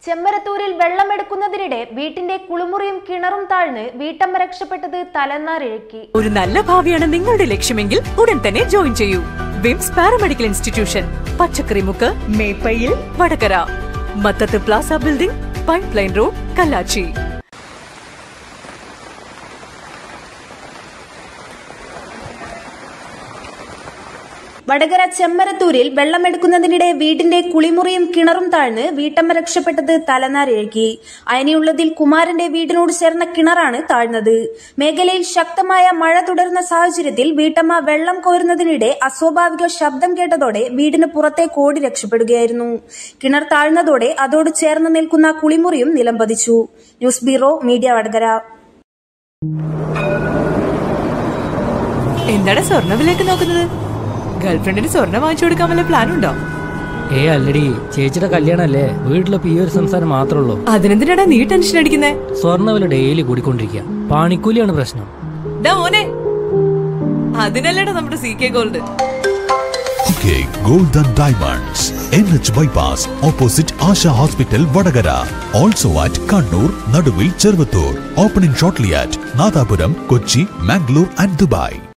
ചെമ്മരത്തൂരിൽ വെള്ളമെടുക്കുന്നതിനിടെ വീട്ടിന്റെ കുളിമുറിയും കിണറും താഴ്ന്ന് വീട്ടമ്മ രക്ഷപ്പെട്ടത് തലനാരിഴക്കി. ഒരു നല്ല ഭാവിയാണ് നിങ്ങളുടെ ലക്ഷ്യമെങ്കിൽ ഉടൻ തന്നെ ജോയിൻ ചെയ്യൂ. Wims paramedical institution, Pachakkarimukku, Meppayil, Vadakara, Mathathu plaza building, pipeline road, Kallachi. Vadakara ചെമ്മരത്തൂരിൽ വെള്ളമെടുക്കുന്നതിനിടെ വീടിന്റെ കുളിമുറിയും കിണറും താഴ്ന്ന് വീട്ടമ്മ രക്ഷപ്പെട്ടത് തലനാരിഴക്കി. അയനിയുള്ളതിൽ കുമാരന്റെ വീടിനോട് ചേർന്ന കിണറാണ് താഴ്ന്നത്. മേഖലയിൽ ശക്തമായ മഴ തുടരുന്ന സാഹചര്യത്തിൽ വീട്ടമ്മ വെള്ളം കോരുന്നതിനിടെ അസ്വാഭാവിക ശബ്ദം കേട്ടതോടെ വീടിന് പുറത്തേക്ക് ഓടി രക്ഷപ്പെടുകയായിരുന്നു. കിണർ താഴ്ന്നതോടെ അതോട് ചേർന്ന് നിൽക്കുന്ന കുളിമുറിയും നിലംപതിച്ചു. News bureau, media, Vadakara. എന്താണ് സ്വർണ്ണവിലേക്ക് നോക്കുന്നത്? ഗേൾഫ്രണ്ടിന് സ്വർണ്ണം വാങ്ങിച്ചു കൊടുക്കാൻ വല്ല പ്ലാൻ ഉണ്ടോ? അല്ലടി, ചേച്ചിയുടെ കല്യാണല്ലേ, വീട്ടിലപ്പോ ഈ ഒരു സംസാരം മാത്രമേ ഉള്ളൂ. അതിനെന്തിനാടാ നീ ടെൻഷൻ അടിക്കുന്നേ? സ്വർണ്ണവില ഡെയിലി കൂടിക്കൊണ്ടിരിക്കുക, പാണിക്കൂലിയാണ് പ്രശ്നം. മോനെ, അതിനല്ലേടാ നമ്മുടെ CK Gold. Gold and Diamonds, NH Bypass, opposite Asha Hospital, Vadagara. Also at Kannur, Naduvil, Chervattur. Opening shortly at Nathapuram, Kochi, Mangalore and Dubai.